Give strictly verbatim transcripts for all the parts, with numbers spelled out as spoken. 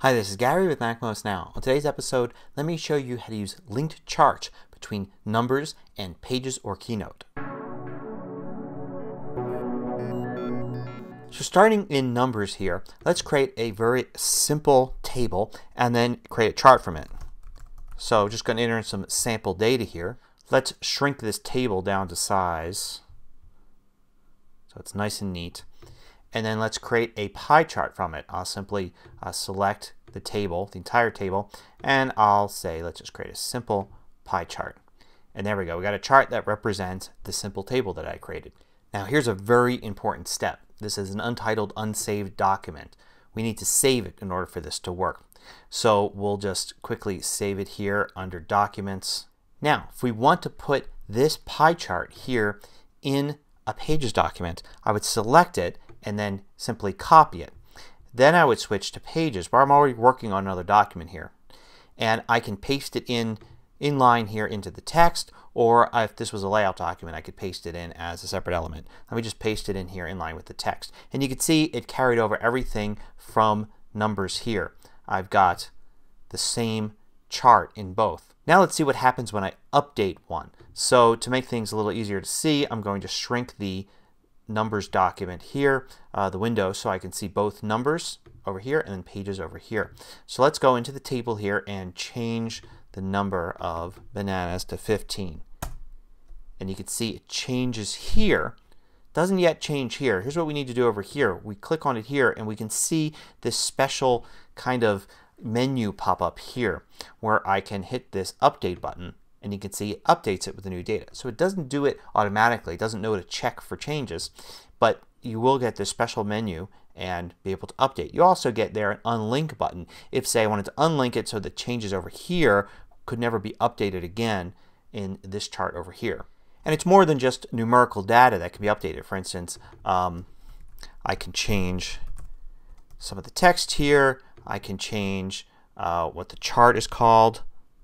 Hi, this is Gary with MacMost Now. On today's episode, let me show you how to use linked charts between numbers and Pages or Keynote. So starting in numbers here, let's create a very simple table and then create a chart from it. So just going to enter in some sample data here. Let's shrink this table down to size so it's nice and neat. And then let's create a pie chart from it. I'll simply uh, select the table, the entire table, and I'll say let's just create a simple pie chart. And there we go. We got a chart that represents the simple table that I created. Now here's a very important step. This is an untitled, unsaved document. We need to save it in order for this to work. So we'll just quickly save it here under Documents. Now if we want to put this pie chart here in a Pages document, I would select it and then simply copy it. Then I would switch to Pages, where I'm already working on another document here. And I can paste it in in line here into the text, or if this was a layout document I could paste it in as a separate element. Let me just paste it in here in line with the text. And you can see it carried over everything from numbers here. I've got the same chart in both. Now let's see what happens when I update one. So to make things a little easier to see, I'm going to shrink the numbers document here, uh, the window, so I can see both numbers over here and then pages over here. So let's go into the table here and change the number of bananas to fifteen. And you can see it changes here. Doesn't yet change here. Here's what we need to do over here. We click on it here and we can see this special kind of menu pop up here where I can hit this update button. And you can see it updates it with the new data. So it doesn't do it automatically. It doesn't know to check for changes. But you will get this special menu and be able to update. You also get there an unlink button. If say I wanted to unlink it so the changes over here could never be updated again in this chart over here. And it's more than just numerical data that can be updated. For instance, um, I can change some of the text here. I can change uh, what the chart is called.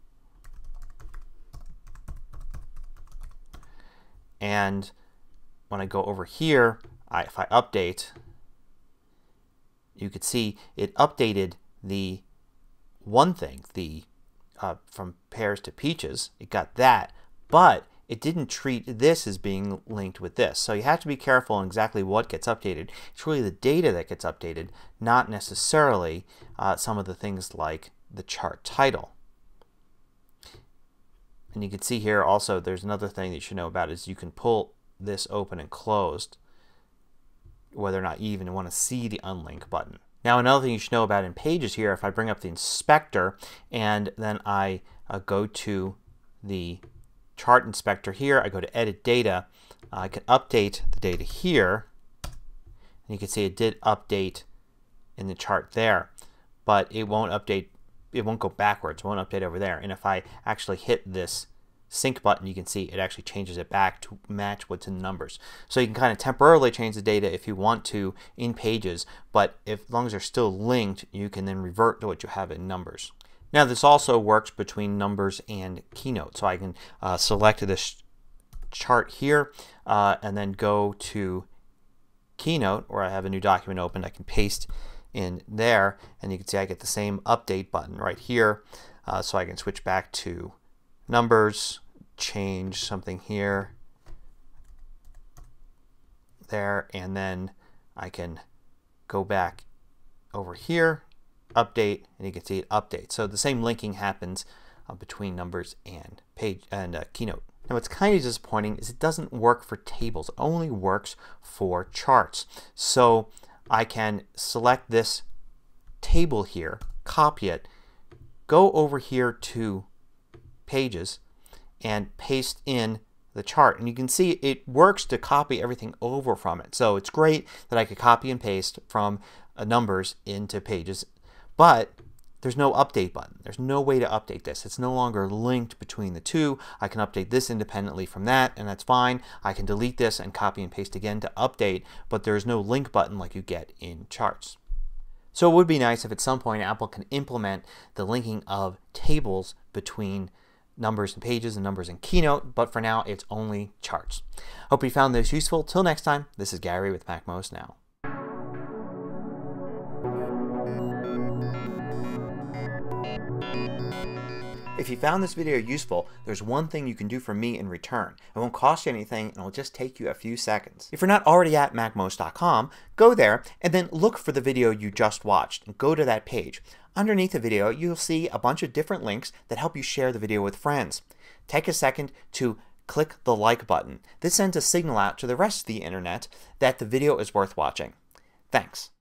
And when I go over here, I, if I update, you could see it updated the one thing, the uh, from pears to peaches. It got that, but it didn't treat this as being linked with this. So you have to be careful on exactly what gets updated. It's really the data that gets updated, not necessarily uh, some of the things like the chart title. And you can see here also there's another thing that you should know about is you can pull this open and closed whether or not you even want to see the unlink button. Now another thing you should know about in Pages here, if I bring up the inspector and then I uh, go to the chart inspector here, I go to edit data, uh, I can update the data here and you can see it did update in the chart there, but it won't update. It won't go backwards. It won't update over there. And if I actually hit this sync button, you can see it actually changes it back to match what's in the numbers. So you can kind of temporarily change the data if you want to in Pages, but if, as long as they're still linked, you can then revert to what you have in numbers. Now this also works between numbers and Keynote. So I can uh, select this chart here uh, and then go to Keynote where I have a new document opened. I can paste in there and you can see I get the same update button right here, uh, so I can switch back to numbers, change something here, there, and then I can go back over here, update, and you can see it updates. So the same linking happens uh, between numbers and page and uh, Keynote. Now what's kind of disappointing is it doesn't work for tables. It only works for charts. So I can select this table here, copy it, go over here to Pages and paste in the chart. And you can see it works to copy everything over from it. So it's great that I could copy and paste from uh, numbers into Pages, but there's no update button. There's no way to update this. It's no longer linked between the two. I can update this independently from that and that's fine. I can delete this and copy and paste again to update, but there's no link button like you get in charts. So it would be nice if at some point Apple can implement the linking of tables between numbers and Pages and numbers and Keynote, but for now it's only charts. Hope you found this useful. Till next time, this is Gary with MacMost Now. If you found this video useful, there's one thing you can do for me in return. It won't cost you anything and it'll just take you a few seconds. If you're not already at Mac most dot com, go there and then look for the video you just watched and go to that page. Underneath the video you'll see a bunch of different links that help you share the video with friends. Take a second to click the like button. This sends a signal out to the rest of the internet that the video is worth watching. Thanks.